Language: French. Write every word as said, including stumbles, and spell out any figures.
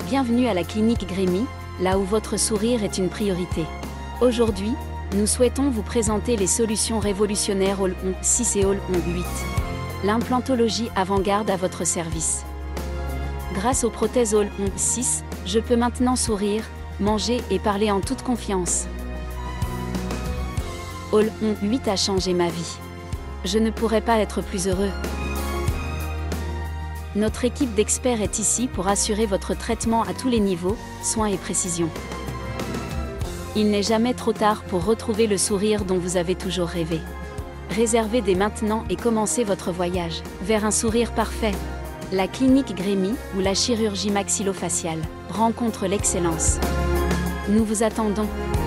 Bienvenue à la clinique Grémy, là où votre sourire est une priorité. Aujourd'hui, nous souhaitons vous présenter les solutions révolutionnaires All On six et All On huit. L'implantologie avant-garde à votre service. Grâce aux prothèses All On six, je peux maintenant sourire, manger et parler en toute confiance. All On huit a changé ma vie. Je ne pourrais pas être plus heureux. Notre équipe d'experts est ici pour assurer votre traitement à tous les niveaux, soins et précision. Il n'est jamais trop tard pour retrouver le sourire dont vous avez toujours rêvé. Réservez dès maintenant et commencez votre voyage vers un sourire parfait. La clinique Grémy, où la chirurgie maxillofaciale rencontre l'excellence. Nous vous attendons.